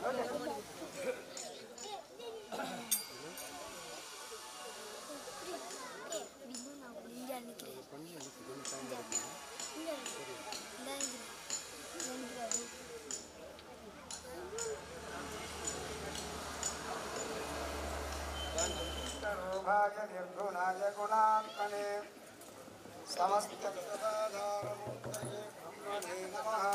निर्गुणाय गुणात्मने समस्तजगदाधारमूर्तये ब्रह्मणे नमः।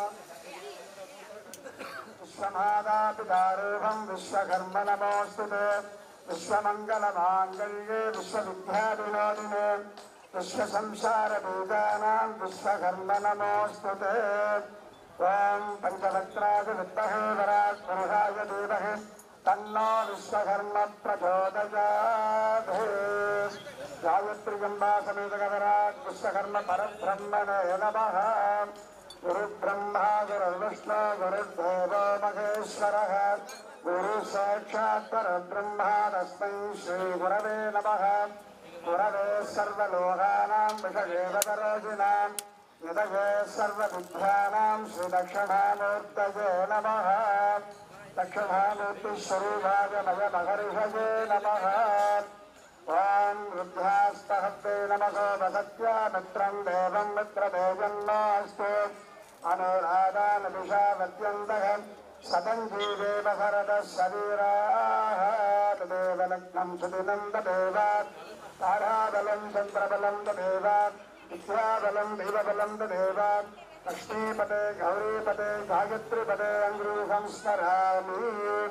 विश्वमादापितारूपं विश्वकर्म नमोऽस्तुते। विश्वमङ्गलमाङ्गल्ये विश्वविद्याविनोदिने विश्वसंसारभूतानां विश्वकर्म नमोऽस्तुते। ॐ पञ्चवक्त्राय विद्महे वराक्रोहाय धीमहि तन्नो विश्वकर्म प्रचोदयात्। गायत्र्यम्बा समेत गणराट् विश्वकर्म परब्रह्मणे नमः। गुरुब्रह्मा गुरुर्विष्णु गुरुर्देवो महेश्वरः गुरु साक्षात् परब्रह्म तस्मै श्रीगुरवे नमः। गुरवे सर्वलोकानां विषये वदरोगिणां निधये सर्वविद्यानां श्रीदक्षिणामूर्तये नमः। दक्षिणामूर्तिस्वरूपाय मयमहर्षये नमः। ॐ रुद्रास्तहस्ते नमः वसत्या मित्रं देवं मित्रदेवन्नास्तु अनुराधानभिषावत्यन्तः शतं जीवेव भरतः शरीराः तदेव लग्नं सुदिनं तदेव ताराबलं चन्द्रबलं तदेव विद्याबलं देवबलं तदेव लक्ष्मीपते गौरीपते गायत्रीपते अङ्गुलीहं स्मरामि।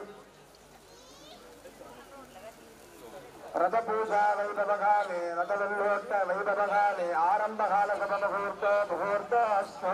रथपूजा वैभवकाले रथविल्लोत्त वैभवकाले आरम्भकाल मुहूर्तोऽस्तु।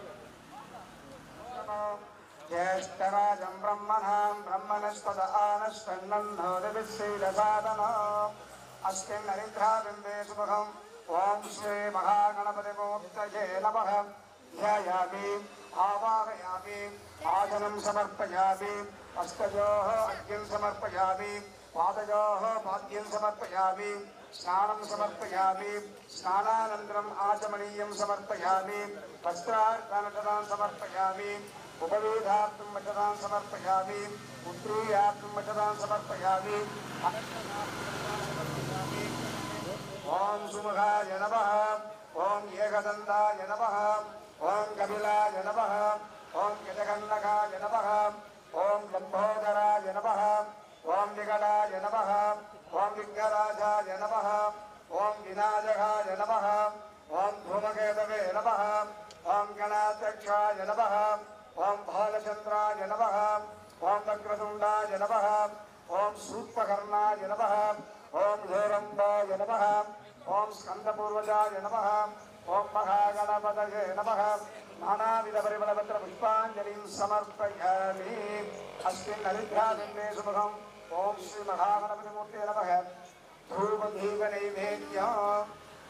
ज्येष्ठराजं ब्रह्मणां ब्रह्मणस्पद आनश्वन्नोदिविश्रीरसादनो अस्मिन् हरिद्राबिम्बे सुमुखम् ॐ श्री महागणपतिमूर्तये नमः। ध्यायामि आवाहयामि आसनं समर्पयामि हस्तयोः अर्घ्यं समर्पयामि पादयोः पाद्यं समर्पयामि स्नानं समर्पयामि स्नानानन्तरम् आचमनीयं समर्पयामि वस्त्रार्पणं समर्पयामि उपवेदार्थं वचनां समर्पयामि पुत्रीयार्थं वचनां समर्पयामि। ॐ सुमुखाय नमः। ॐ एकदन्ताय नमः। ॐ कपिलाय नमः। ॐ गजकर्णकाय नमः। ॐ लम्बोदराय नमः। ॐ विकटाय नमः। ॐ विघ्नराजाय नमः। ॐ विनायकाय नमः। ॐ धूमकेतवे नमः। ॐ गणाध्यक्षाय नमः। ॐ भालचन्द्राय नमः। ॐ वक्रतुण्डाय नमः। ॐ सूक्ष्मकर्णाय नमः। ॐ हेरम्बाय नमः। ॐ स्कन्दपूर्वजाय नमः। ॐ महागणपतये नमः। नानाविधपरिमलपत्र पुष्पाञ्जलिं समर्पयामि। अस्मिन् हरिद्राबिम्बे सुमुखम् ॐ श्री महागणपतिमूर्तये नमः। धूपदीपनैवेद्यम्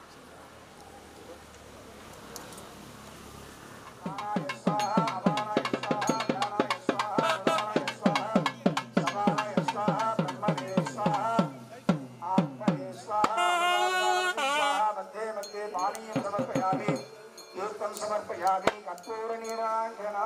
समर्पयामि कर्पूरनीराञ्जना।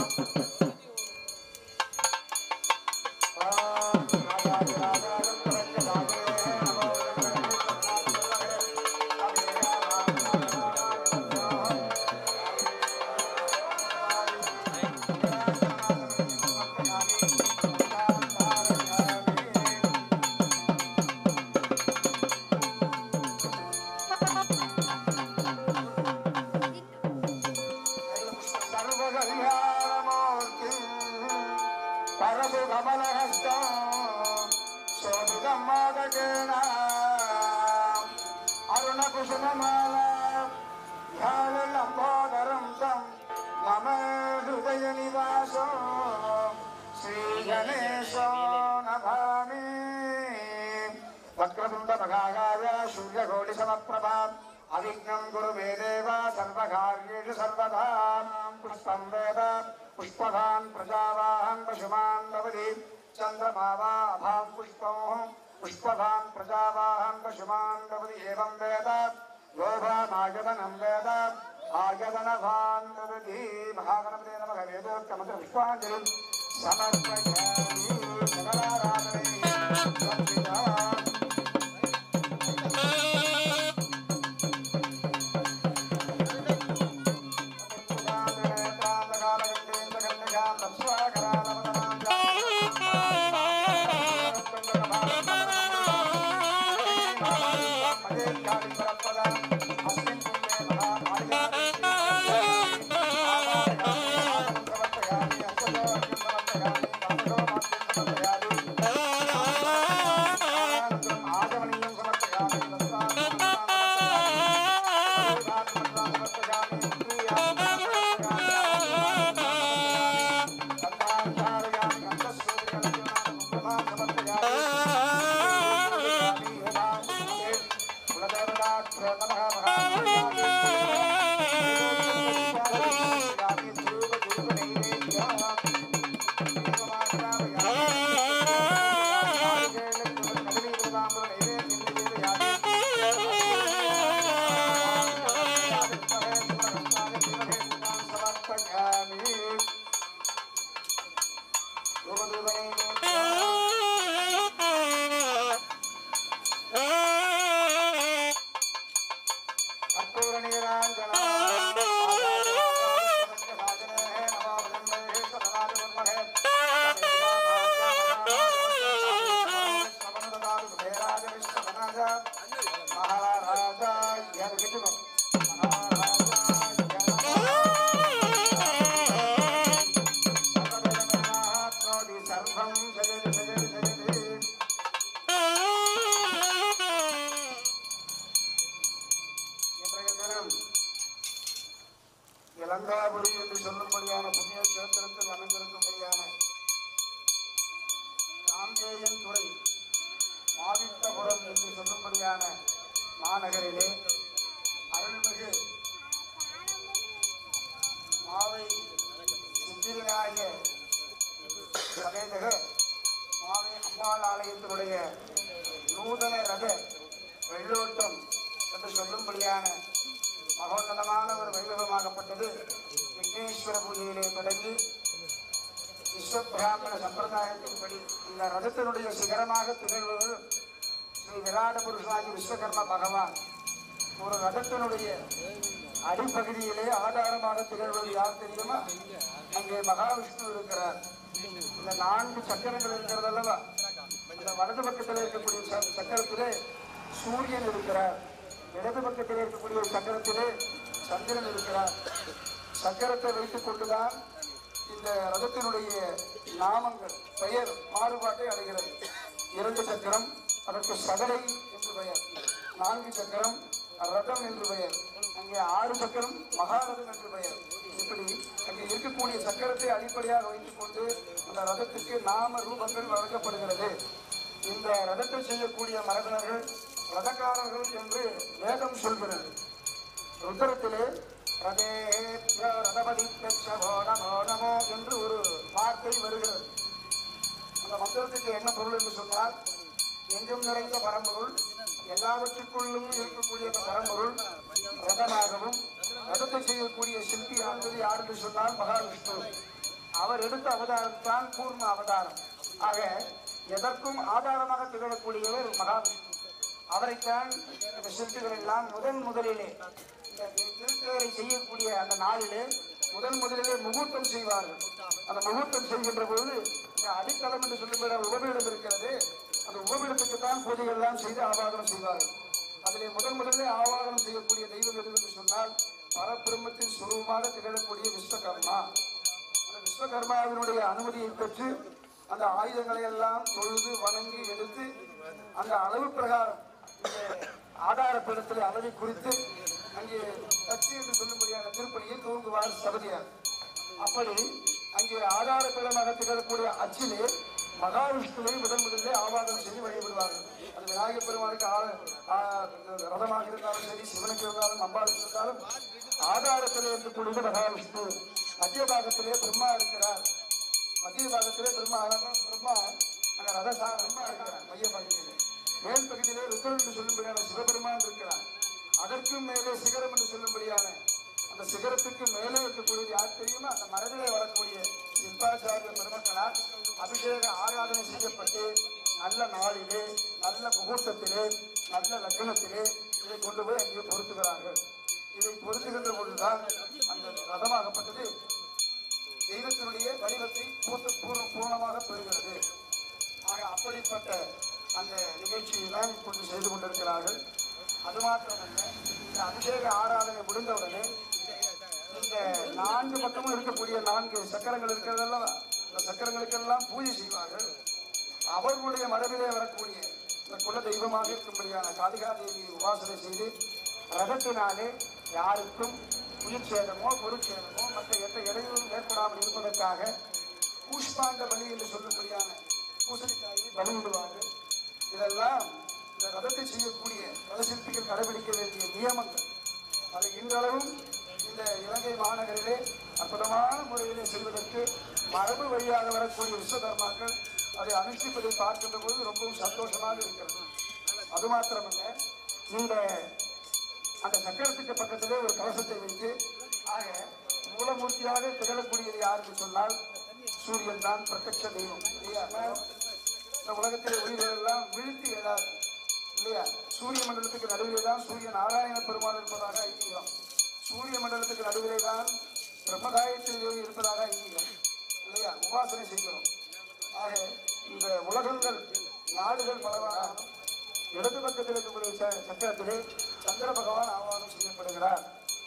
अरुणकुसुममाला ध्यानलम्बोदरं तं मम हृदयनिवासो श्रीगणेशो नमामि। वक्रतुण्डमहाकाय सूर्यकोटिसमप्रभा अविघ्नं कुरु मे देव सर्वकार्येषु सर्वदा। पुष्पं वेद पुष्पवान् प्रजावाहन् पशुमान् भवति चन्द्रमावाभां पुष्पं पुष्पवान् प्रजावाहन् पशुमान् भवति एवं वेद योभामायतनं वेद आयतनवान् भवति। महागणपते नमः। वेदोक्तमन्त्र पुष्पाञ्जलिं இலங்காபுரி என்று சொல்லும்படியான புண்ணிய கஷேத்திரத்தில் அமைந்திருக்கும்படியான காங்கேயன் துறை மாவிட்டபுரம் என்று சொல்லும்படியான மாநகரிலே அருள்மிகு மாவை சித்திரநாய சமேதக மாவை அம்பாள் ஆலயத்தினுடைய நூதன ரத வெள்ளோட்டம் என்று சொல்லும்படியான மகோன்னதமான ஒரு வைபவமாகப்பட்டது. விக்னேஸ்வர பூஜையிலே தொடங்கி விஸ்வபிராமண சம்பிரதாயத்தின்படி இந்த ரதத்தினுடைய சிகரமாக திகழ்வது ஸ்ரீ விராட புருஷாகி விஸ்வகர்ம பகவான். ஒரு ரதத்தினுடைய அடிப்பகுதியிலே ஆதாரமாக திகழ்வது யார் தெரியுமா? அங்கே மகாவிஷ்ணு இருக்கிறார். இந்த 4 சக்கரங்கள் இருக்கிறது அல்லவா? இந்த வலது பக்கத்தில் இருக்கக்கூடிய சக்கரத்திலே சூரியன் இருக்கிறார். இடது பக்கத்தில் இருக்கக்கூடிய சக்கரத்திலே சந்திரன் இருக்கிறார். சக்கரத்தை வைத்துக் கொண்டுதான் இந்த ரதத்தினுடைய நாமங்கள் பெயர் மாறுபாட்டை அடைகிறது. 2 சக்கரம் அதற்கு சகடை என்று பெயர், 4 சக்கரம் ரதம் என்று பெயர், அங்கே 6 சக்கரம் மகாரதம் என்று பெயர். இப்படி அங்கே இருக்கக்கூடிய சக்கரத்தை அடிப்படையாக வைத்துக் கொண்டு அந்த ரதத்துக்கு நாம ரூபங்கள் வழங்கப்படுகிறது. இந்த ரதத்தை செய்யக்கூடிய மரபினர்கள் ரதக்காரர்கள் என்று வேதம் சொல்கிறது. ருத்ரத்திலே ரதபதி நமோ என்று ஒரு வார்த்தை வருகிறது. அந்த மந்திரத்துக்கு என்ன பொருள் என்று சொன்னால், எங்கும் நிறைந்த பரம்பொருள், எல்லாவற்றுக்குள்ளும் இருக்கக்கூடிய அந்த பரம்பொருள் ரதமாகவும், ரதத்தை செய்யக்கூடிய சிற்பி ஆனது யார் என்று சொன்னால் மகாவிஷ்ணு. அவர் எடுத்த அவதாரம் தான் கூர்ம அவதாரம். ஆக எதற்கும் ஆதாரமாக திகழக்கூடியவர் மகாவிஷ்ணு. அவரைத்தான் இந்த சிற்பிகள் எல்லாம் முதலிலே திருத்தேரை செய்யக்கூடிய அந்த நாளிலே முதலிலே முகூர்த்தம் செய்வார்கள். அந்த முகூர்த்தம் செய்கின்ற பொழுது இந்த அடித்தளம் என்று சொல்லுகிற உபபீடம் இருக்கிறது. அந்த உபபீடத்துக்கு தான் பூஜைகள் எல்லாம் செய்து ஆவாகனம் செய்வார்கள். அதிலே முதலிலே ஆவாகனம் செய்யக்கூடிய தெய்வம் எது என்று சொன்னால் பரபிரம்மத்தின் சுரூபமாக திகழக்கூடிய விஸ்வகர்மா. அந்த விஸ்வகர்மாவினுடைய அனுமதியை பெற்று அந்த ஆயுதங்களை எல்லாம் தொழுது வணங்கி எடுத்து அந்த அளவு பிரகாரம் ஆதாரப்படத்தில் அளவை குறித்து அங்கே தச்சு என்று சொல்லும்படியான திருப்பணியை துவங்குவார் சபதியார். அப்படி அங்கே ஆதாரப்படமாக திகழக்கூடிய அச்சிலே மகாவிஷ்ணுவை முதலிலே ஆவாதனம் செய்து வழிபடுவார்கள். அது விநாயகப் பெருமானுக்கு ரதமாக இருந்தாலும் சரி, சிவனுக்கு இருந்தாலும் அம்பாளுக்கு இருந்தாலும் ஆதாரத்திலே இருக்கக்கூடியது மகாவிஷ்ணு. மத்திய பாகத்திலே பிரம்மா இருக்கிறார். மத்திய பாகத்திலே பிரம்மா அங்கே பிரம்மா இருக்கிறார். மைய பகுதியிலே மேல் பகுதியிலே ருத்ரன் என்று சொல்லும்படியான சிவபெருமான் இருக்கிறார். அதற்கும் மேலே சிகரம் என்று சொல்லும்படியான அந்த சிகரத்துக்கு மேலே இருக்கக்கூடியது யார் தெரியுமா? அந்த மரபிலே வரக்கூடிய சிற்பாச்சாரிய பெருமக்கள் சொன்னால் அபிஷேக ஆராதனை செய்யப்பட்டு நல்ல நாளிலே, நல்ல முகூர்த்தத்திலே, நல்ல லக்னத்திலே இதை கொண்டு போய் அங்கே பொருத்துகிறார்கள். இதை பொருத்துகின்ற பொழுதுதான் அந்த ரதமாகப்பட்டது தெய்வத்தினுடைய வடிவத்தை பூர்ணமாக பெறுகிறது. ஆக அப்படிப்பட்ட அந்த நிகழ்ச்சியை தான் இப்பொழுது செய்து கொண்டிருக்கிறார்கள். அது மாத்திரமல்ல, இந்த அபிஷேக ஆராதனை முடிந்தவுடனே இந்த 4 பக்கமும் இருக்கக்கூடிய 4 சக்கரங்கள் இருக்கிறதெல்லாம், இந்த சக்கரங்களுக்கெல்லாம் பூஜை செய்வார்கள். அவர்களுடைய மரபிலே வரக்கூடிய இந்த குல தெய்வமாக இருக்கும்படியான காளிகா தேவி உபாசனை செய்து ரதத்தினாலே யாருக்கும் உயிர் சேதமோ பொருட்சேதமோ மற்ற எந்த இடையூறும் ஏற்படாமல் இருப்பதற்காக கூஷ்பாண்ட பலி என்று சொல்லக்கூடியான பூசணிக்காயை பலியிடுவார்கள். இதெல்லாம் இந்த ரதத்தை செய்யக்கூடிய ரதசிற்பிகள் கடைபிடிக்க வேண்டிய நியமங்கள். அதை இன்றளவும் இந்த இலங்கை மாநகரிலே அற்புதமான முறையிலே செல்வதற்கு மரபு வழியாக வரக்கூடிய விஸ்வகர்மாக்கள் அதை அனுஷ்டிப்பதை பார்க்கின்ற போது ரொம்பவும் சந்தோஷமாக இருக்கிறது. அது மாத்திரமல்ல, இந்த அந்த சக்கரத்துக்கு பக்கத்திலே ஒரு கலசத்தை வைத்து, ஆக மூலமூர்த்தியாக திகழக்கூடியது யாருக்கு சொன்னால் சூரியன் தான் பிரத்யட்ச தெய்வம் இல்லையா? இந்த உலகத்திலே உயிர்கள் எல்லாம் விழுத்தி எழாது இல்லையா? சூரிய மண்டலத்துக்கு நடுவிலே தான் சூரிய நாராயண பெருமாள் இருப்பதாக ஐதீகம். சூரிய மண்டலத்துக்கு நடுவிலே தான் பிரம்மகாயத்ரி தேவி இருப்பதாக ஐதீகம் இல்லையா? உபாசனை செய்கிறோம். ஆக இந்த உலகங்கள் நாடுகள் பலவாக இடது பக்கத்தில் இருக்கக்கூடிய சக்கரத்திலே சந்திர பகவான் ஆவாகம் செய்யப்படுகிறார்.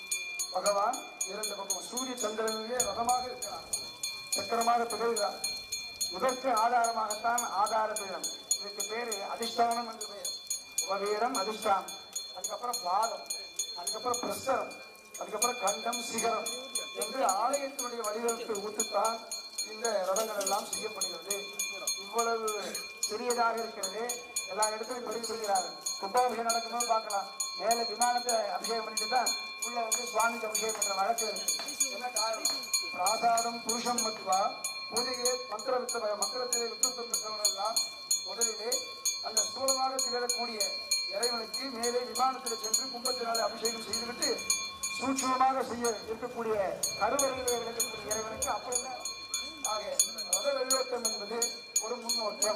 பகவான் 2 பக்கம் சூரிய சந்திரனிலே ரதமாக இருக்கிறார், சக்கரமாக திகழ்கிறார். இதற்கு ஆதாரமாகத்தான் ஆதார பீடம். இதுக்கு பேரு அதிஷ்டானம் என்று பெயர். உபவீரம், அதிஷ்டானம், அதுக்கப்புறம் பாதம், அதுக்கப்புறம் பிரஸ்தரம், அதுக்கப்புறம் கண்டம், சிகரம் என்று ஆலயத்தினுடைய வடிவமைப்பை ஊத்துத்தான் இந்த ரதங்கள் எல்லாம் செய்யப்படுகிறது. இவ்வளவு சிறியதாக இருக்கிறது. எல்லா இடத்துலையும் பதிவு செய்கிறார்கள். கும்பாபிஷேகம் நடக்கும்போது பார்க்கலாம், மேல விமானத்தை அபிஷேகம் பண்ணிட்டு தான் உள்ள வந்து சுவாமிக்கு அபிஷேகம் பண்ற வழக்கு இருக்கு. என்ன காரணம்? பிராசாதம் புருஷம் மத்துவா பூஜையே மந்திரத்திலே வித்துவம் பெற்றவர்கள் எல்லாம் முதலிலே அந்த ஸ்தூலமாக திகழக்கூடிய இறைவனுக்கு மேலே விமானத்தில் சென்று கும்பத்தினாலே அபிஷேகம் செய்துவிட்டு சூட்சமாக செய்ய இருக்கக்கூடிய கருவறையிலே விளக்கக்கூடிய இறைவனுக்கு அப்படிதான். ஆக ரத வெள்ளோட்டம் என்பது ஒரு முன்னோட்டம்.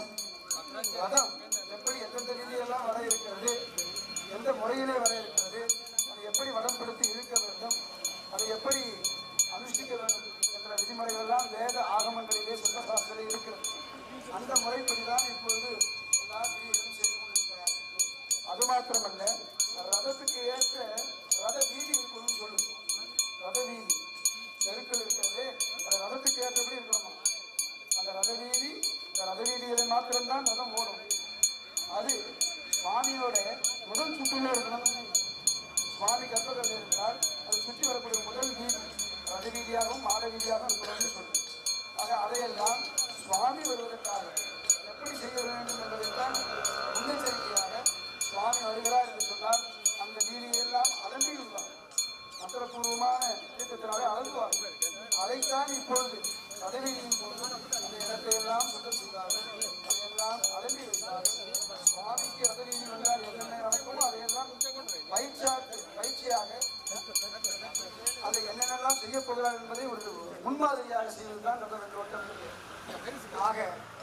ரதம் எப்படி எந்தெந்த ரீதியெல்லாம் வர இருக்கிறது, எந்த முறையிலே வர இருக்கிறது, அதை எப்படி வடம்படுத்தி இழுக்க வேண்டும், அதை எப்படி அனுஷ்டிக்க வேண்டும் என்ற விதிமுறைகள் எல்லாம் வேத ஆகமங்களிலே சிற்பசாஸ்திரத்திலே இருக்கிறது. அந்த முறைப்படிதான் இப்பொழுது எல்லா கிரியைகளும் செய்து கொண்டிருக்கிறார்கள். அது மாத்திரமல்ல, ரதத்துக்கு ஏற்ற ரத வீதி இருக்கணும்னு சொல்லுது. ரத வீதி தெருக்கள் இருக்கிறது, அந்த ரதத்துக்கு ஏற்றபடி இருக்கணுமா? அந்த ரத வீதி, இந்த ரத வீதியில மாத்திரம்தான் ரதம் ஓடும். அது சுவாமியோட முதல் சுற்றிலே இருக்கணும். சுவாமி கற்பகத்தில் இருந்தால் அது சுற்றி வரக்கூடிய முதல் வீதி ரத வீதியாகவும் மாட வீதியாகவும் இருக்கணும்னு சொல்லுது. ஆக அதையெல்லாம் சுவாமி வருவதற்காக எப்படி செய்ய வேண்டும் என்பதைத்தான் முன்னெச்சரிக்கையாக சுவாமி வருகிறார் என்று சொன்னால் அந்த வீதியெல்லாம் அலம்பியுள்ளார். மந்திரபூர்வமான இயக்கத்தினாலே அலங்குவார்கள். அதைத்தான் இப்பொழுது ரதவீதியின் போது அந்த இடத்தை எல்லாம் சுத்தம் செய்தார்கள், அதையெல்லாம் அலம்பி வைத்தார்கள். சுவாமிக்கு ரதவீதி வந்தால் என்னென்ன நடக்குமோ அதையெல்லாம் பயிற்சியாக அதை என்னென்னலாம் செய்ய போகிறார் என்பதை ஒரு முன்மாதிரியாக செய்வதுதான் ரத வெள்ளோட்டம். ஆக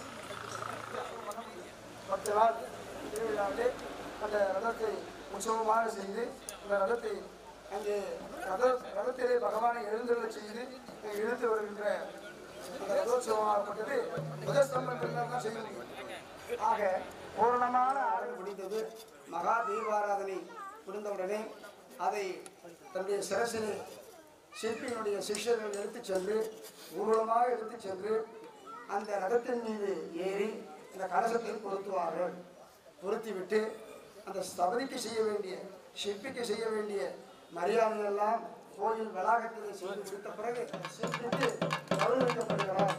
10 நாள் திருவிழாவிலே அந்த ரதத்தை உற்சவமாக செய்து அந்த ரதத்தை அங்கே ரதத்திலே பகவானை எழுந்தருள செய்து இழுத்து வருகின்ற அந்த ரதோற்சவமாகப்பட்டது புதஸ்தம்பம் தான் செய்ய முடியும். ஆக பூரணமான ஆராதனை முடிந்தது. மகா தீபாராதனை முடிந்தவுடனே அதை தன்னுடைய சிரசிலே சிற்பியினுடைய சிஷ்யர்கள் எடுத்துச் சென்று ஊர்வலமாக எடுத்துச் சென்று அந்த ரதத்தின் மீது ஏறி இந்த கலசத்தில் பொருத்துவார்கள். பொருத்திவிட்டு அந்த ஸ்தபதிக்கு செய்ய வேண்டிய, சிற்பிக்கு செய்ய வேண்டிய மரியாதையெல்லாம் கோயில் வளாகத்திலே செய்து முடித்த பிறகு சிற்பிக்கு கௌரவிக்கப்படுகிறார்.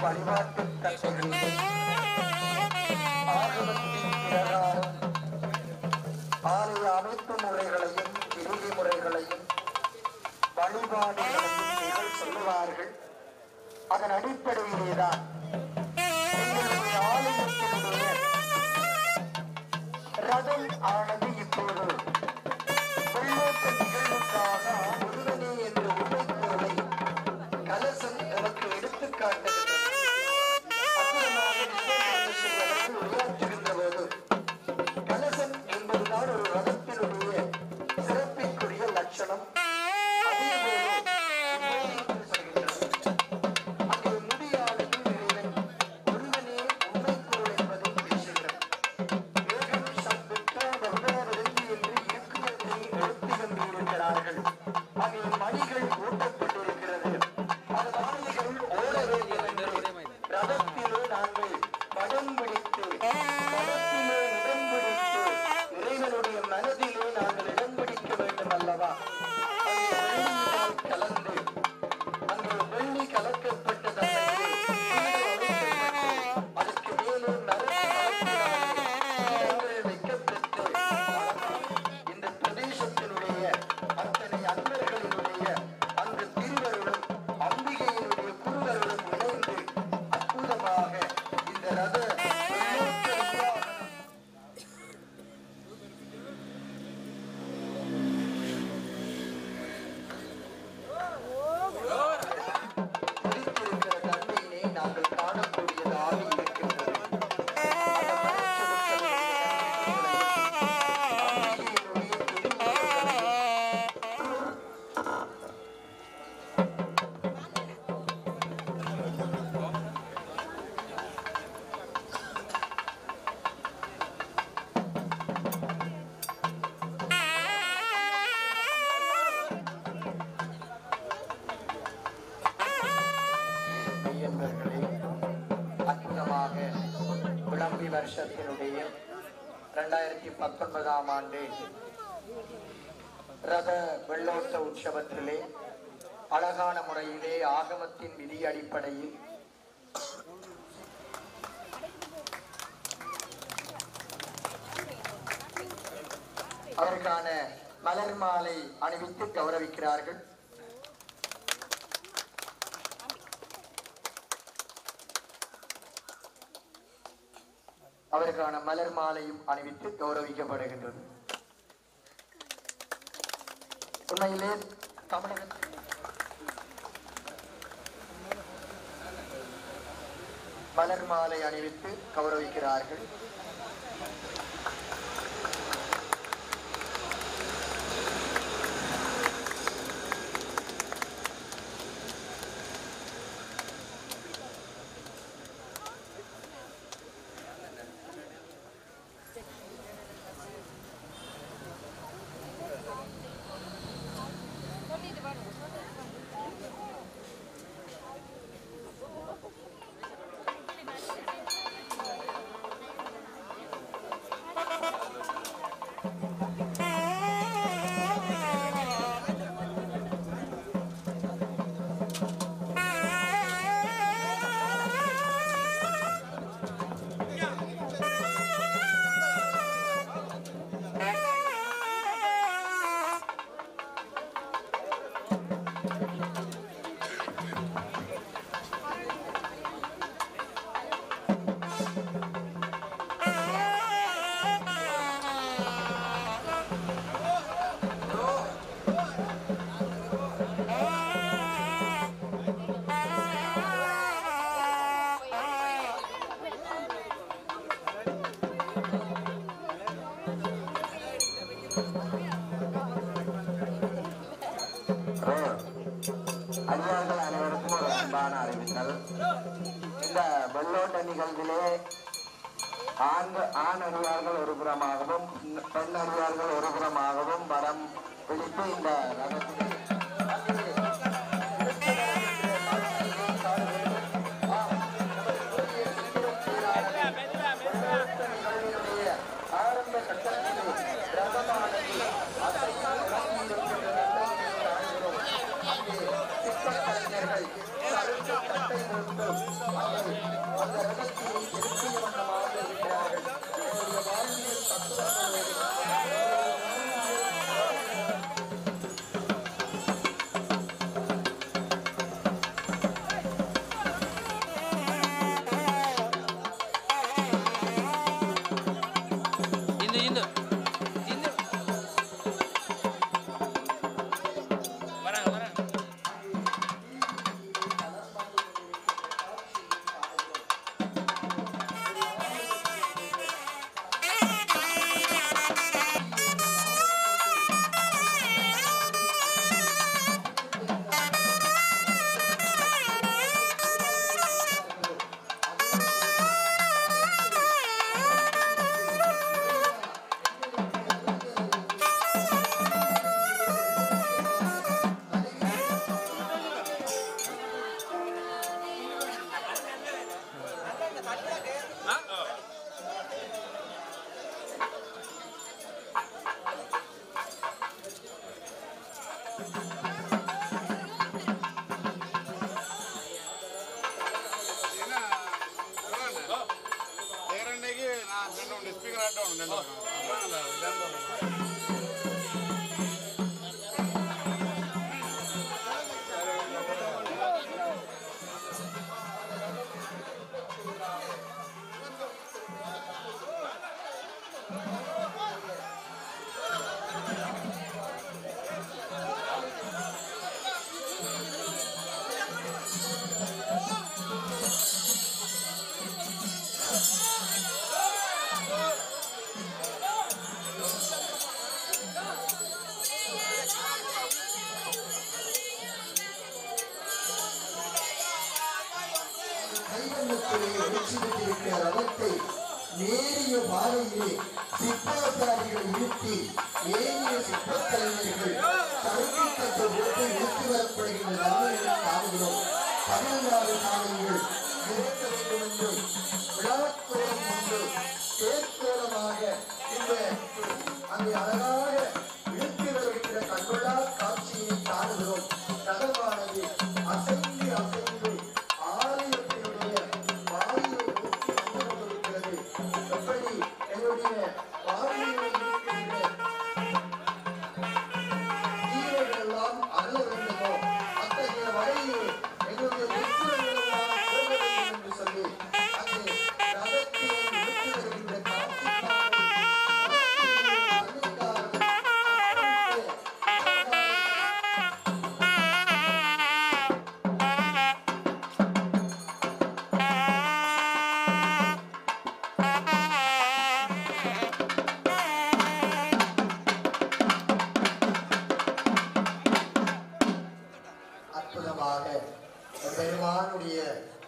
வழிபாட்டு தட்டைகளிலும் ஆகமத்தின் பிரகாரம் ஆலய அமைப்பு முறைகளையும் விதிமுறைகளையும் வழிபாடுகளையும் சொல்லுவார்கள். அதன் அடிப்படையிலேதான் ஆலயத்தினுடைய ரதம் ஆனது இப்போது வெள்ளோட்ட நிகழ்வுக்காக முருகனே என்ற உண்மைப்பொருளை கலசம் நமக்கு எடுத்துக்காட்டுகிறது. உரையாற்றுகின்ற போது கலசம் என்பதுதான் ஒரு ரதத்தினுடைய சிறப்பிற்குரிய லட்சணம். விளம்பி வருஷத்தினுடைய 2019ஆம் ஆண்டு ரத வெள்ளோட்ட உற்சவத்திலே அழகான முறையிலே ஆகமத்தின் விதி அடிப்படையில் அதற்கான மலர் மாலை அணிவித்து கௌரவிக்கிறார்கள். அவருக்கான மலர் மாலையும் அணிவித்து கௌரவிக்கப்படுகின்றது. உண்மையிலே தமிழகத்தில் மலர் மாலை அணிவித்து கௌரவிக்கிறார்கள். அடியார்கள் அனைவருக்கும் ஒரு அன்பான அறிவித்தல். இந்த வெள்ளோட்ட நிகழ்விலே ஆண் அடியார்கள் ஒரு புறமாகவும் பெண் அடியார்கள் ஒரு புறமாகவும் வரம் பிடித்து இந்த ரகத்தில் ஆரம்ப கட்டத்தில் ரகமானது சிற்பக்கலைஞர்கள் கட்டை கொண்டு ரதத்தை நேரிய பாதையிலே சிப்பாச்சாரிகளை நிறுத்தி ஏறிய சிப்பக்கலைஞர்கள் தடுப்பிட்ட போட்டு நிறுத்தி வரப்படுகின்றன காணுகிறோம். 14 காலங்கள் நிறுத்த வேண்டும் என்றும் விழாக்கோலம் கொண்டு தேர்கோலமாக இந்த அங்கே அழகாக இழுத்து வருகின்ற கண்கொள்ளா காட்சியை காணுகிறோம். ரதமானது அசைந்து அசைந்து ஆலயத்தினுடைய வாயிலை நோக்கி வந்து கொண்டிருக்கிறது. எப்படி என்னுடைய வாயிலை இருக்கின்ற தீரைகள் எல்லாம் அருள வேண்டுமோ அத்தகைய வழியில் என்னுடைய துன்பங்கள் எல்லாம் போக வேண்டும் என்று சொல்லி அங்கே ரதத்தை இழுத்து வருகின்ற அற்புதமாக பெருமானுடைய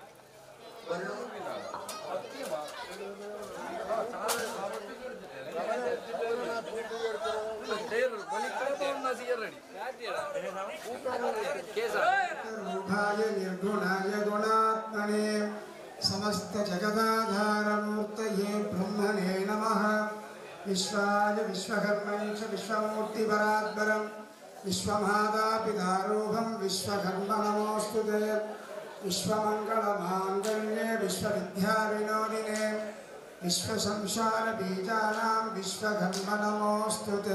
निर्गुणाय गुणात्मने समस्त जगदाधारमूर्तये ब्रह्मणे नमः। विश्वाय विश्वकर्मणे च विश्वमूर्तिपरात्परं विश्वमातापितारूपं विश्वकर्म नमोऽस्तुते। विश्वमङ्गलमाङ्गल्ये विश्वविद्याविनोदिने विश्वसंसारबीजानां विश्वकर्म नमोऽस्तुते।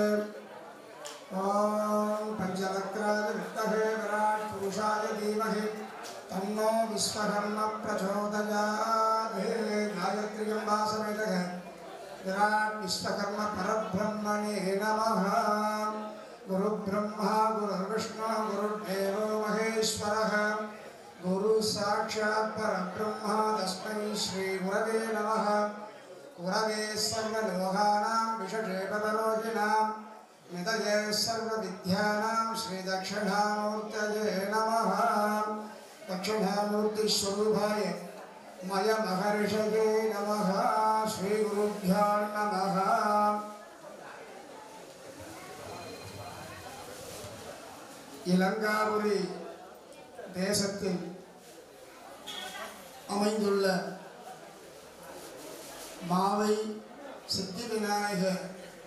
ओम पंचवक्त्राय विद्महे विराट पुरुषाय धीमहि तन्नो विश्वकर्मा प्रचोदयात्। गायत्री अम्बा समेत विराट विश्वकर्मा परब्रह्मणे नमः। गुरु ब्रह्मा गुरुर्विष्णु गुरुर्देवो महेश्वरः गुरु साक्षात् परब्रह्म तस्मै श्री गुरवे नमः। गुरवे सर्वलोकानां विशेषे पदलोकिनां निधये सर्वविद्यानां श्रीदक्षिणामूर्तये नमः। दक्षिणामूर्तिस्वरूपाय मयमहर्षये नमः। श्रीगुरुभ्यो नमः। இலங்காபுரி தேசத்தில் அமைந்துள்ள மாவை சித்தி விநாயகர்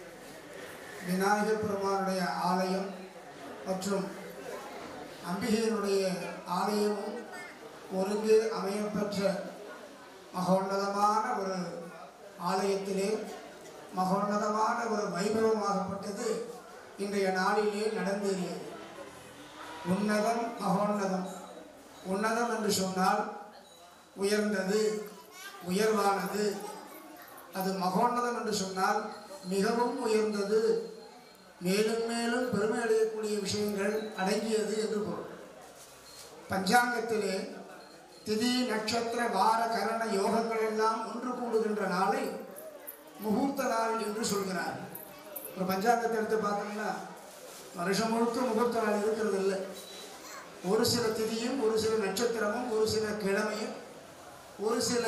பெருமானுடைய ஆலயம் மற்றும் அம்பிகையினுடைய ஆலயமும் ஒருங்கே அமையப்பெற்ற மகோன்னதமான ஒரு ஆலயத்திலே மகோன்னதமான ஒரு வைபவமாகப்பட்டது இன்றைய நாளிலே நடந்தேறியது. உன்னதம் மகோன்னதம். உன்னதம் என்று சொன்னால் உயர்ந்தது, உயர்வானது. அது மகோன்னதம் என்று சொன்னால் மிகவும் உயர்ந்தது, மேலும் மேலும் பெருமை அடையக்கூடிய விஷயங்கள் அடங்கியது என்று பொருள். பஞ்சாங்கத்திலே திதி நட்சத்திர வார கரண யோகங்கள் எல்லாம் ஒன்று கூடுகின்ற நாளை முகூர்த்த நாள் என்று சொல்கிறார். ஒரு பஞ்சாங்கத்தை எடுத்து பார்த்தோம்னா வருஷம் முழுக்க முகூர்த்த நாள் இருக்கிறது இல்லை. ஒரு சில திதியும் ஒரு சில நட்சத்திரமும் ஒரு சில கிழமையும் ஒரு சில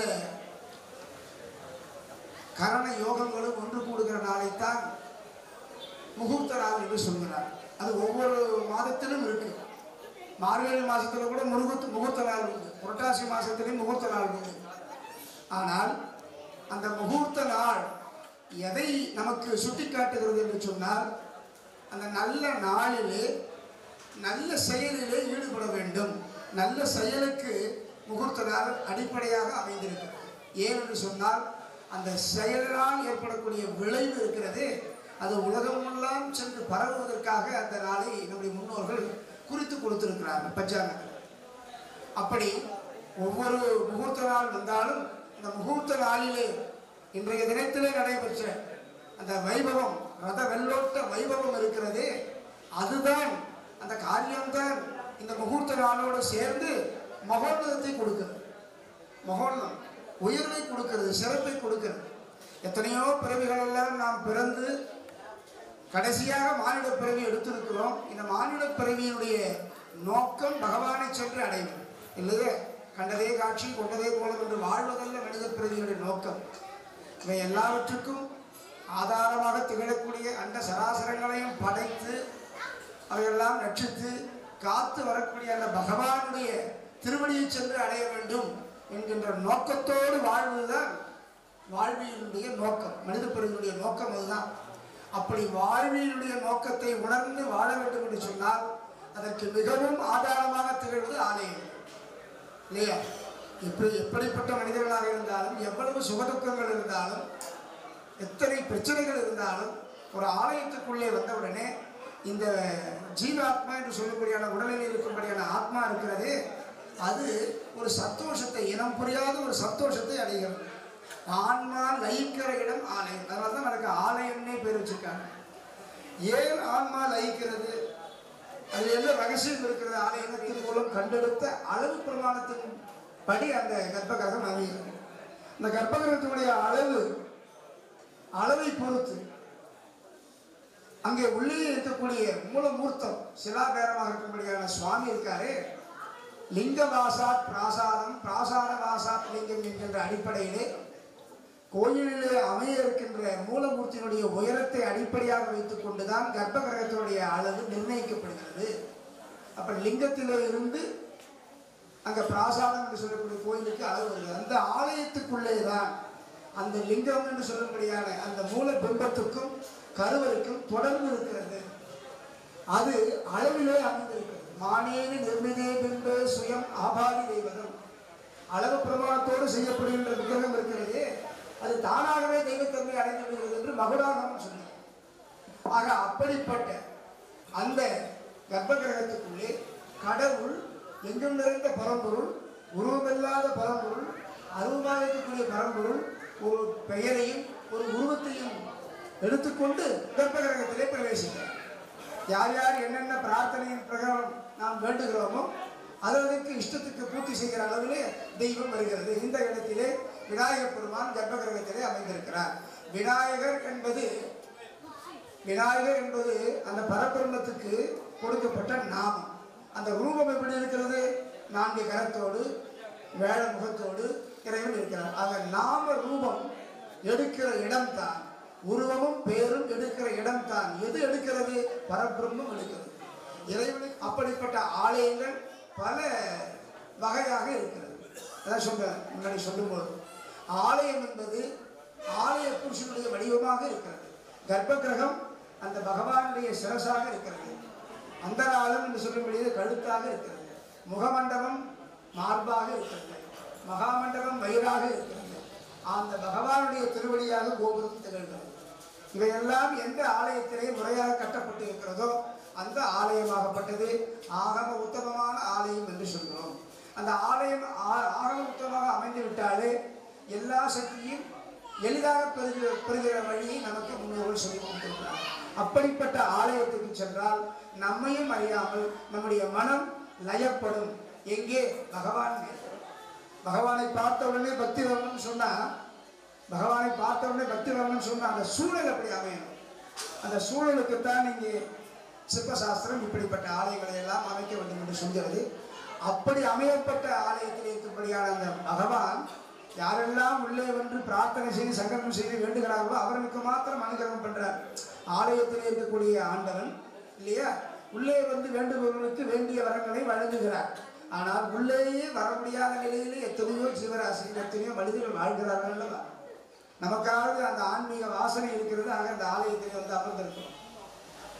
கரண யோகங்களும் ஒன்று கூடுகிற நாளைத்தான் முகூர்த்த நாள் என்று சொல்கிறார். அது ஒவ்வொரு மாதத்திலும் இருக்கு. மார்கழி மாதத்தில் கூட முகூர்த்த நாள் உண்டு, புரட்டாசி மாதத்திலையும் முகூர்த்த நாள் உண்டு. ஆனால் அந்த முகூர்த்த நாள் எதை நமக்கு சுட்டி காட்டுகிறது என்று சொன்னால் அந்த நல்ல நாளிலே நல்ல செயலிலே ஈடுபட வேண்டும். நல்ல செயலுக்கு முகூர்த்த நாள் அடிப்படையாக அமைந்திருக்கிறது. ஏனென்று சொன்னால் அந்த செயலால் ஏற்படக்கூடிய விளைவு இருக்கிறது, அது உலகமெல்லாம் சென்று பரவுவதற்காக அந்த நாளை நம்முடைய முன்னோர்கள் குறித்து கொடுத்திருக்கிறார்கள் பஞ்சாங்கத்தில். அப்படி ஒவ்வொரு முகூர்த்த நாள் வந்தாலும் இந்த முகூர்த்த நாளிலே இன்றைய தினத்திலே நடைபெற்ற அந்த வைபவம், ரத வெள்ளோட்ட வைபவம் இருக்கிறது, அதுதான் அந்த காரியம்தான் இந்த முகூர்த்த நாளோடு சேர்ந்து மகோன்னதத்தை கொடுக்கிறது. மகோன்னதம் உயர்வை கொடுக்கிறது, சிறப்பை கொடுக்கிறது. எத்தனையோ பிறவிகள் எல்லாம் நாம் பிறந்து கடைசியாக மானிட பிறவி எடுத்திருக்கிறோம். இந்த மானிட பிறவியினுடைய நோக்கம் பகவானை சென்று அடைவது இல்லையே. கண்டதே காட்சி கொண்டதே கோலம் என்று வாழ்வதல்ல மனித பிறவியுடைய நோக்கம். இவை எல்லாவற்றுக்கும் ஆதாரமாக திகழக்கூடிய அண்ட சராசரங்களையும் படைத்து அவையெல்லாம் ரட்சித்து காத்து வரக்கூடிய அந்த பகவானுடைய திருவடியை சென்று அடைய வேண்டும் என்கின்ற நோக்கத்தோடு வாழ்வதுதான் வாழ்வியலுடைய நோக்கம், மனித பிறவியுடைய நோக்கம் அதுதான். அப்படி வாழ்வியலுடைய நோக்கத்தை உணர்ந்து வாழ வேண்டும் என்று சொன்னால் அதற்கு மிகவும் ஆதாரமாக திகழ்வது ஆலயம் இல்லையா. எப்படிப்பட்ட மனிதர்களாக இருந்தாலும், எவ்வளவு சுகதுக்கங்கள் இருந்தாலும், எத்தனை பிரச்சனைகள் இருந்தாலும், ஒரு ஆலயத்துக்குள்ளே வந்தவுடனே இந்த ஜீவாத்மா என்று சொல்லக்கூடியான உடலில் இருக்கும்படியான ஆத்மா இருக்கிறது, அது ஒரு சந்தோஷத்தை, இனம் புரியாத ஒரு சந்தோஷத்தை அடைகிறது. ஆன்மா லயிக்கிற இடம் ஆலயம். அதனால தான் எனக்கு ஆலயம்னே பேர் வச்சிருக்காங்க. ஏன் ஆன்மா லயிக்கிறது, அது என்ன ரகசியம் இருக்கிறது? ஆலயத்தின் மூலம் கண்டெடுத்த அளவு பிரமாணத்தின் படி அந்த கர்ப்பகிரகம் அமைகிறது. இந்த கர்ப்பகிரகத்தினுடைய அளவை பொறுத்து அங்கே உள்ளே இருக்கக்கூடிய மூலமூர்த்தம் சிலாபேரமாக இருக்கும்படியான சுவாமி இருக்காரு. லிங்க வாசாத் பிராசாதம், பிராசாத வாசாத் லிங்கம் என்கின்ற அடிப்படையிலே கோயிலிலே அமைய இருக்கின்ற மூலமூர்த்தியினுடைய உயரத்தை அடிப்படையாக வைத்துக் கொண்டுதான் கர்ப்பகிரகத்தினுடைய அளவு நிர்ணயிக்கப்படுகிறது. அப்ப லிங்கத்திலே இருந்து அங்க பிராசாதம் என்று சொல்லக்கூடிய கோயிலுக்கு அளவு வருகிறது. அந்த ஆலயத்துக்குள்ளே தான் அந்த லிங்கம் என்று சொல்லக்கூடியான அந்த மூல பிம்பத்துக்கும் கருவருக்கும் தொடர்பு இருக்கிறது. அது அளவிலே அமைந்திருக்கிறது. மானேனி நிர்மிதே பிம்ப சுயம் ஆபாதி தெய்வதம், அளவு பிரமாணத்தோடு செய்யப்படுகின்ற விக்கிரகம் இருக்கிறது, அது தானாகவே தெய்வத்தன்மை அடைந்து விடுகிறது என்று மகுடாகம் சொன்னார். ஆக அப்படிப்பட்ட அந்த கர்ப்பகிரகத்துக்குள்ளே கடவுள் எங்கும் நிறைந்த பரம்பொருள், உருவமில்லாத பரம்பொருள், அருவமாக இருக்கக்கூடிய பரம்பொருள் ஒரு பெயரையும் ஒரு உருவத்தையும் எடுத்துக்கொண்டு கர்ப்பகிரகத்திலே பிரவேசிக்கிறார். யார் யார் என்னென்ன பிரார்த்தனையின் பிரகாரம் நாம் வேண்டுகிறோமோ அதற்கு இஷ்டத்துக்கு பூர்த்தி செய்கிற அளவிலே தெய்வம் வருகிறது. இந்த இடத்திலே விநாயகர் பெருமான் கர்ப்பகிரகத்திலே அமைந்திருக்கிறார். விநாயகர் என்பது அந்த பரபிரம்மத்துக்கு கொடுக்கப்பட்ட நாமம். அந்த ரூபம் எப்படி இருக்கிறது? 4 கரத்தோடு வேள முகத்தோடு இறைவன் இருக்கிறார். ஆக நாம ரூபம் எடுக்கிற இடம்தான், உருவமும் பேரும் எடுக்கிற இடம்தான். எது எடுக்கிறது? பரபிரம்மம் எடுக்கிறது. இறைவனுக்கு அப்படிப்பட்ட ஆலயங்கள் பல வகையாக இருக்கிறது. அதான் சொல்றேன் முன்னாடி சொல்லும்போது, ஆலயம் என்பது ஆலய புருஷனுடைய வடிவமாக இருக்கிறது. கர்ப்பகிரகம் அந்த பகவானுடைய சிரசாக இருக்கிறது. அந்தராளம் என்று சொல்லும்படியே கழுத்தாக இருக்கிறது. முகமண்டபம் மார்பாக இருக்கிறது. மகாமண்டபம் வயிறாக இருக்கிறது. அந்த பகவானுடைய திருவடியாக கோபுரம் திகழ்கிறது. இவையெல்லாம் எந்த ஆலயத்திலே முறையாக கட்டப்பட்டு இருக்கிறதோ அந்த ஆலயமாகப்பட்டது ஆகம உத்தமமான ஆலயம் என்று சொல்கிறோம். அந்த ஆலயம் ஆகம உத்தமமாக அமைந்து விட்டாலே எல்லா சக்தியும் எளிதாக பெறுகிற வழியை நமக்கு முன்னோர்கள் சொல்லி கொடுத்திருக்கிறார். அப்படிப்பட்ட ஆலயத்துக்கு சென்றால் நம்மையும் அறியாமல் நம்முடைய மனம் லயப்படும். எங்கே? பகவானை பார்த்தவுடனே பக்தி வரணும்னு சொன்னா, பகவானை பார்த்தவுடனே பக்தி வரணும்னு சொன்னா அந்த சூழல் அப்படி அமையணும். அந்த சூழலுக்குத்தான் இங்கே சிற்பசாஸ்திரம் இப்படிப்பட்ட ஆலயங்களை எல்லாம் அமைக்க வேண்டும் என்று சொல்கிறது. அப்படி அமையப்பட்ட ஆலயத்தில் இருக்கும்படியான அந்த பகவான் யாரெல்லாம் உள்ளே வந்து பிரார்த்தனை செய்து சங்கல்பம் செய்து வேண்டுகிறார்களோ அவர்களுக்கு மாத்திரம் அனுகிரகம் பண்றார். ஆலயத்தில் இருக்கக்கூடிய ஆண்டவன் இல்லையா, உள்ளே வந்து வேண்டுபவர்களுக்கு வேண்டிய வரங்களை வழங்குகிறார். ஆனால் உள்ளேயே வர முடியாத நிலையிலே எத்தனையோ ஜீவராசிகள் எத்தனையோ மனிதர்கள் வாழ்கிறார்கள் அல்லவா. நமக்காவது அந்த ஆன்மீக வாசனை இருக்கிறது. ஆக அந்த ஆலயத்தில் வந்து அமர்ந்திருக்கிறோம்.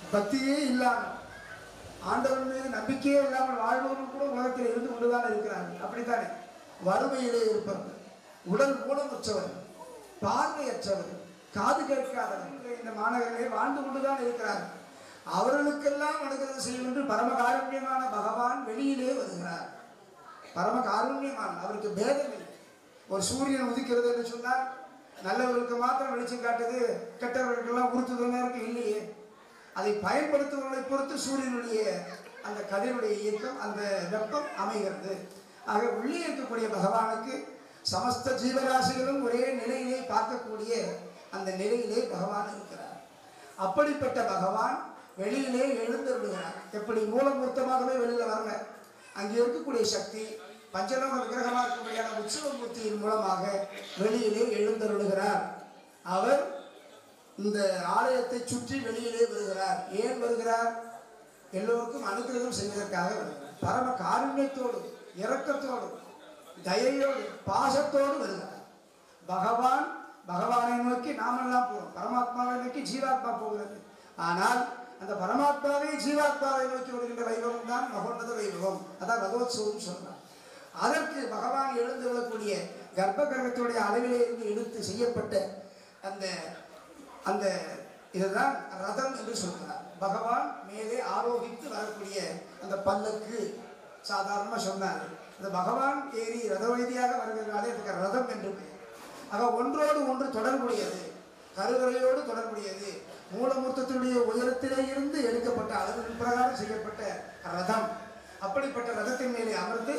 பக்தியே இல்லாமல் ஆண்டவன் மீது நம்பிக்கையே இல்லாமல் வாழ்வோரும் கூட உலகத்தில் இருந்து கொண்டுதான் இருக்கிறார்கள். அப்படித்தானே? வறுமையிலே இருப்பவர்கள், உடல் ஊனமுற்றவர், பார்வையற்றவர், காது கேட்காதவர் இந்த மாநகரிலே வாழ்ந்து கொண்டுதான் இருக்கிறார்கள். அவர்களுக்கெல்லாம் அனுகிரகம் செய்யும் என்று பரமகாருண்யமான பகவான் வெளியிலே வருகிறார். பரமகாருண்யமான, அவருக்கு பேதம் இல்லை. ஒரு சூரியன் உதிக்கிறது என்று சொன்னால் நல்லவர்களுக்கு மாத்திரம் வெளிச்சம் காட்டுது, கெட்டவர்களுக்கெல்லாம் உறுத்துதலாக இருக்கு இல்லையே. அதை பயன்படுத்துவதை பொறுத்து சூரியனுடைய அந்த கதிருடைய இயக்கம், அந்த வெப்பம் அமைகிறது. ஆக உள்ளே இருக்கக்கூடிய பகவானுக்கு சமஸ்த ஜீவராசிகளும் ஒரே நிலையிலே பார்க்கக்கூடிய அந்த நிலையிலே பகவான் இருக்கிறார். அப்படிப்பட்ட பகவான் வெளியிலே எழுந்தருளுகிறார். எப்படி மூலமூர்த்தமாகவே வெளியில வரல, அங்கே இருக்கக்கூடிய சக்தி பஞ்சலோக விக்கிரகமாக இருக்கக்கூடியான உற்சவமூர்த்தியின் மூலமாக வெளியிலே எழுந்தருளுகிறார். அவர் இந்த ஆலயத்தை சுற்றி வெளியிலே வருகிறார். ஏன் வருகிறார்? எல்லோருக்கும் அனுகிரகம் செய்வதற்காக வருகிறார். பரம காருண்யத்தோடு, இரக்கத்தோடு, தயையோடு, பாசத்தோடு வருகிறார். பகவானை நோக்கி நாமெல்லாம் போகிறோம், பரமாத்மாவை நோக்கி ஜீவாத்மா போகிறது. ஆனால் அந்த பரமாத்மாவை ஜீவாத்மாவை நோக்கி வருகின்ற வைபவம் தான் மகோன்னத வைபவம். அதான் ரதோத்சவம் சொல்றார். அதற்கு பகவான் எழுந்து வரக்கூடிய கர்ப்ப கிரகத்துடைய அளவிலே இருந்து எடுத்து செய்யப்பட்ட அந்த அந்த இதுதான் ரதம் என்று சொல்கிறார். பகவான் மேலே ஆரோகித்து வரக்கூடிய அந்த பல்லக்கு சாதாரணமாக சொன்னார். அந்த பகவான் ஏறி ரத வைத்தியாக வருகிறதுனாலே இதுக்கு ரதம் என்று பெயர். ஆக ஒன்றோடு ஒன்று தொடர்புடையது, கருவறையோடு தொடர்புடையது, மூலமூர்த்தத்தினுடைய உயரத்திலே இருந்து எடுக்கப்பட்ட அளவின் பிரகாரம் செய்யப்பட்ட ரதம். அப்படிப்பட்ட ரதத்தின் மேலே அமர்ந்து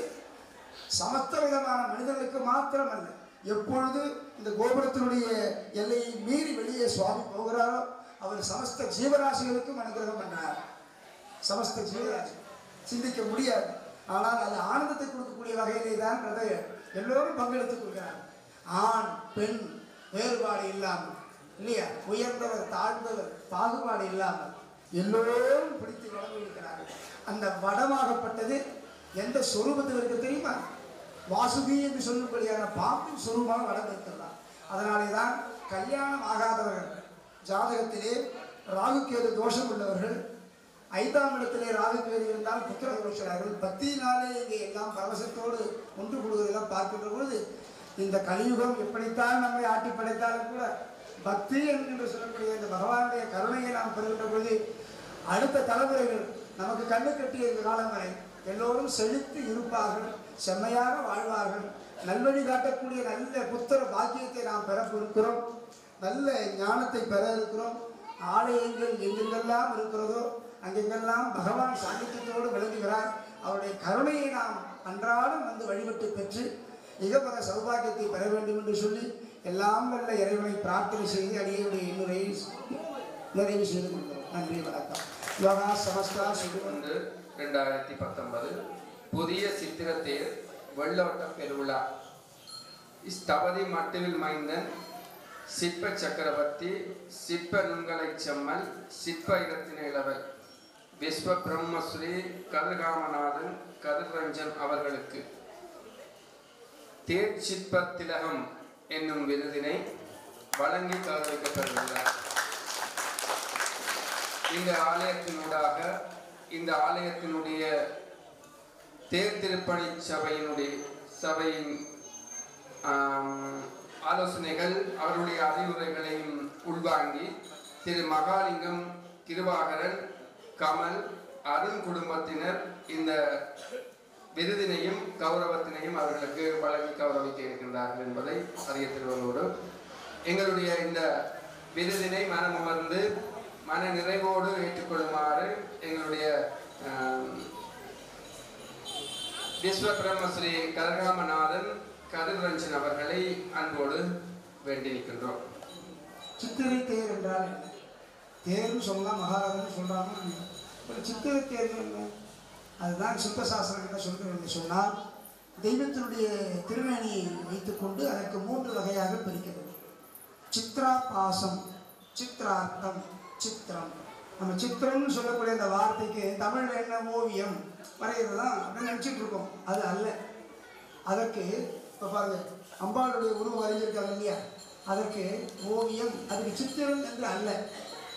சமஸ்த விதமான மனிதர்களுக்கு மாத்திரமல்ல, எப்பொழுது இந்த கோபுரத்தினுடைய எல்லையை மீறி வெளியே சுவாமி போகிறாரோ அவர் சமஸ்த ஜீவராசிகளுக்கும் அனுகிரகம் பண்ணார். சமஸ்த ஜீவராசி சிந்திக்க முடியாது, ஆனால் அது ஆனந்தத்தை கொடுக்கக்கூடிய வகையிலே தான் அதை எல்லோரும் பங்கெடுத்துக் கொள்கிறார். ஆண் பெண் வேறுபாடு இல்லாமல் இல்லையா, உயர்ந்தவர் தாழ்ந்தவர் பாகுபாடு இல்லாமல் எல்லோரும் பிடித்து வழங்கியிருக்கிறார்கள். அந்த வடமாகப்பட்டது எந்த சொரூபத்தில் இருக்க தெரியுமா? வாசுகி என்று சொல்லும்படியான பாம்பின் சொரூபமாக வடம் இருக்கிறார். அதனாலே தான் கல்யாணம் ஆகாதவர்கள் ஜாதகத்திலே ராகுக்கேது தோஷம் உள்ளவர்கள் 5ஆம் இடத்திலே ராகுக்கேது இருந்தால் புத்திர தோஷார்கள். பக்தியினாலே இங்கே எல்லாம் பரவசத்தோடு ஒன்று கூடுவதெல்லாம் பார்க்கின்ற பொழுது இந்த கலியுகம் எப்படித்தான் நம்மை ஆட்டி படைத்தாலும் கூட பக்தி என்று சொல்லக்கூடிய இந்த பகவானுடைய கருணையை நாம் பெறுகின்ற பொழுது அடுத்த தலைமுறைகள் நமக்கு கண்ணு கட்டிய இந்த காலம் வரை எல்லோரும் செழித்து இருப்பார்கள், செம்மையாக வாழ்வார்கள், நல்வழி காட்டக்கூடிய நல்ல புத்திர பாக்கியத்தை நாம் பெற இருக்கிறோம், நல்ல ஞானத்தை பெற இருக்கிறோம். ஆலயங்கள் எங்கெங்கெல்லாம் இருக்கிறதோ அங்கெங்கெல்லாம் பகவான் சாநித்தியத்தோடு விளங்குகிறார். அவருடைய கருணையை நாம் அன்றாடம் வந்து வழிபட்டு பெற்று இகபர சௌபாகியத்தை பெற வேண்டும் என்று சொல்லி எல்லாம் வல்ல இறைவனை பிரார்த்தனை செய்து அடியுடைய இன்னுரையை நிறைவு செய்து கொள்கிறோம். நன்றி, வணக்கம். யோகா சமஸ்தா 2019 புதிய சித்திரத்தேர் வெள்ளோட்ட பெருவிழா. ஸ்தபதி மட்டுவில் மைந்தன், சிற்ப சக்கரவர்த்தி, சிற்ப நுண்கலை செம்மல், சிற்ப இடத்தின இளவல் விஸ்வ பிரம்மஸ்ரீ கதிர்காமநாதன் கதிர்ரஞ்சன் அவர்களுக்கு தேர் சிற்ப திலகம் என்னும் விருதினை வழங்கி கௌரவிக்கப்படுகிறார். இந்த ஆலயத்தினூடாக இந்த ஆலயத்தினுடைய தேர் திருப்பணி சபையின் ஆலோசனைகள் அவருடைய அறிவுரைகளையும் உள்வாங்கி திரு மகாலிங்கம், கிருபாகரன், கமல், அருண் குடும்பத்தினர் இந்த விருதினையும் கௌரவத்தினையும் அவர்களுக்கு வழங்கி கௌரவிக்க இருக்கின்றார்கள் என்பதை அறிய திருவள்ளோடு எங்களுடைய இந்த விருதினை மனமுமர்ந்து மன நிறைவோடு ஏற்றுக்கொள்ளுமாறு எங்களுடைய விஸ்வ பிரம்மஸ்ரீ கதிர்காமநாதன் கதிர்ரஞ்சன் அவர்களை அன்போடு வேண்டி நிற்கின்றோம். சித்திரை தேர் என்றால் என்ன? தேர்னு சொல்லலாம், மகாராஜன் சொல்றாங்க. ஒரு சித்திரை தேர் என்ன? அதுதான் சிற்பசாஸ்திரம் என்ன சொல்கிறோம் என்று சொன்னால், தெய்வத்தினுடைய திருமேனியை வைத்துக்கொண்டு அதற்கு 3 வகையாக பிரிக்கிறது. சித்ரா பாசம், சித்ரார்த்தம், சித்திரம். நம்ம சித்திரம்னு சொல்லக்கூடிய அந்த வார்த்தைக்கு தமிழ்ல என்ன ஓவியம் வரைகிறது தான் அப்படின்னு நினச்சிட்டு இருக்கோம். அது அல்ல. அதற்கு இப்போ பாருங்க, அம்பாளுடைய உருவம் வரைஞ்சிருக்காங்க இல்லையா, அதற்கு ஓவியம், அதுக்கு சித்திரம் என்று அல்ல.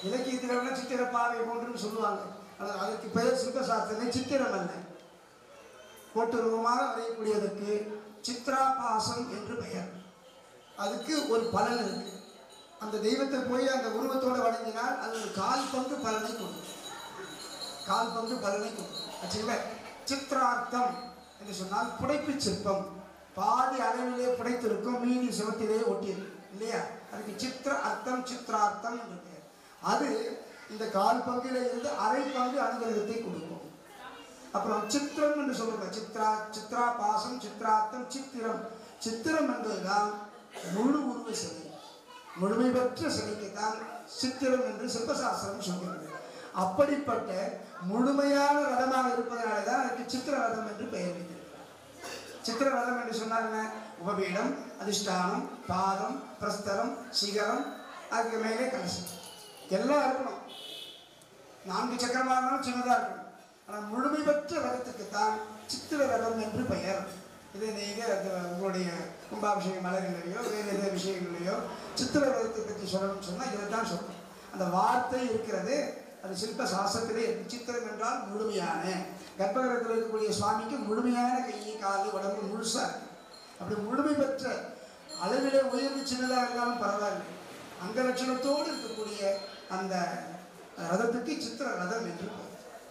இலக்கியத்தில் சித்திரப்பாவை போன்றுன்னு சொல்லுவாங்க. அதற்கு பெயர் சிற்பசாஸ்திரமே சித்திரம் அல்ல. கோட்டுருவமாக வரையக்கூடியதற்கு சித்ராபாசம் என்று பெயர். அதுக்கு ஒரு பலன் இருக்கு. அந்த தெய்வத்தை போய் அந்த உருவத்தோடு வணங்கினால் அது ஒரு 1/4 பங்கு பலனை கொடுக்கும். 1/4 பங்கு பலனை கொடுக்கும். சித்திரார்த்தம் என்று சொன்னால் புடைப்பு சிற்பம். பாதி அளவிலே புடைத்திருக்கும், மீதி சிவத்திலேயே ஒட்டியிருக்கும் இல்லையா? அதுக்கு சித்திர அர்த்தம் சித்திரார்த்தம் என்று பெயர். அது இந்த 1/4 பங்கில இருந்து 1/2 பங்கு அனுகிரகத்தை கொடுக்கும். அப்புறம் சித்திரம் என்று சொல்லுங்க. சித்ரா பாசம், சித்திரார்த்தம், சித்திரம். சித்திரம் என்பதுதான் முழு உருவ சிலை, முழுமை பெற்ற சிலைக்குத்தான் சித்திரம் என்று சிற்பசாஸ்திரம் சொல்கிறது. அப்படிப்பட்ட முழுமையான ரதமாக இருப்பதனால தான் அதுக்கு சித்திர ரதம் என்று பெயர் வைத்திருக்கிறார். சித்திர ரதம் என்று சொன்னால் என்ன? உபபீடம், அதிஷ்டானம், பாதம், பிரஸ்தரம், சிகரம், அதுக்கு மேலே கலசம் எல்லாம் இருக்கணும். 4 சக்கரமாக இருந்தாலும் சின்னதாக இருக்கணும். ஆனால் முழுமை பெற்ற ரதத்துக்குத்தான் சித்திர ரதம் என்று பெயர். இதை நீங்கள் உங்களுடைய கும்பாபிஷேக மலர்களையோ வேறு எந்த விஷயங்களையோ சித்திர ரதத்தை பற்றி சொல்லணும்னு சொன்னால் இதை தான் சொல்லணும். அந்த வார்த்தை இருக்கிறது, அது சிற்ப சாஸ்திரத்திலே சித்திரம் என்றால் முழுமையான. கர்ப்பகிரகத்தில் இருக்கக்கூடிய சுவாமிக்கு முழுமையான கை கால் உடம்பு முழுசாக இருக்கு. அப்படி முழுமை பெற்ற அளவிலே உயர்வு சின்னதாக இருந்தாலும் பரவாயில்லை, அந்த லட்சணத்தோடு இருக்கக்கூடிய அந்த ரதத்துக்கு சித்திர ரதம் என்று பெயர்.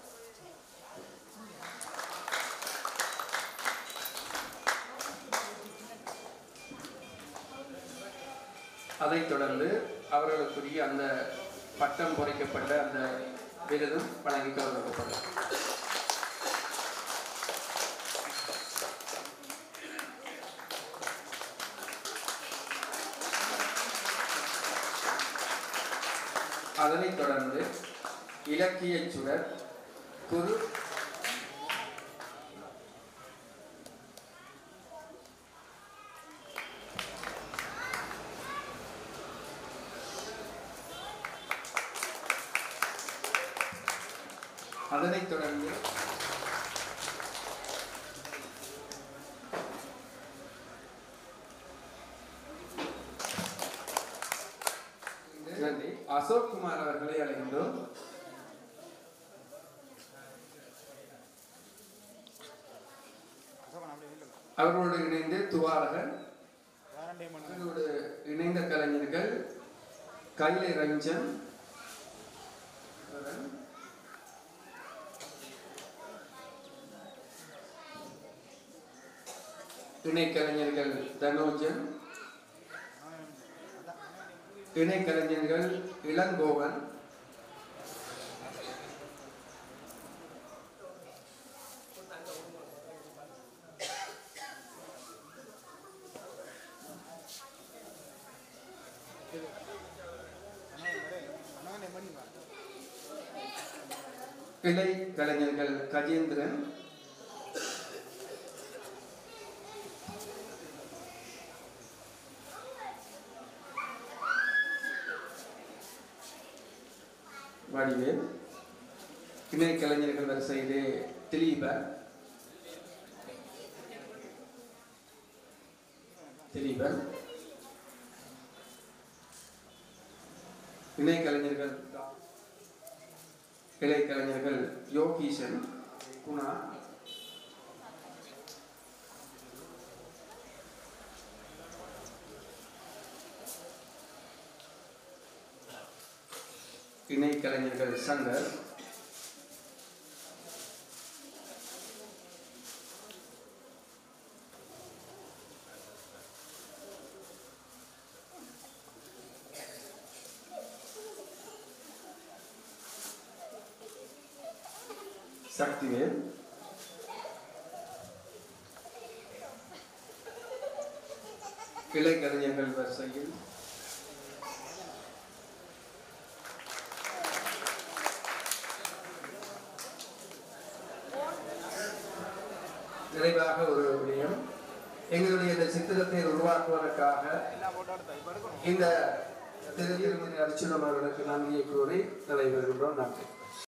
அதைத் தொடர்ந்து அவர்களுக்குரிய அந்த பட்டம் பொறிக்கப்பட்ட அந்த விருதும் வழங்கி கௌரவிக்கப்படும். அதனைத் தொடர்ந்து இலக்கிய சுடர் குரு அதனைத் தொடர்ந்து அசோக் குமார் அவர்களை அழைக்கின்றோம். அவர்களோடு இணைந்து துவாரகன், அவர்களோடு இணைந்த கலைஞர்கள் கைலை ரஞ்சன், இணைக்கலைஞர்கள் தனோஜன், இணைக்கலைஞர்கள் இளங்கோவன், இளை கலைஞர்கள் கஜேந்திரன், வடிவேல், இணை கலைஞர்கள் வரிசையிலே திலீபன், இணை கலைஞர்கள் இளை கலைஞர்கள் யோகீசன், குணா, இணை கலைஞர்கள் சங்கர், சக்திவேல், இளை கலைஞர்கள் வரிசையில் நிறைவாக ஒரு விடயம், எங்களுடைய இந்த சித்திரத்தை உருவாக்குவதற்காக இந்த திருமதி அர்ச்சுனம் அவர்களுக்கு நன்றியை கூறி நடைபெறுகின்றோம். நன்றி.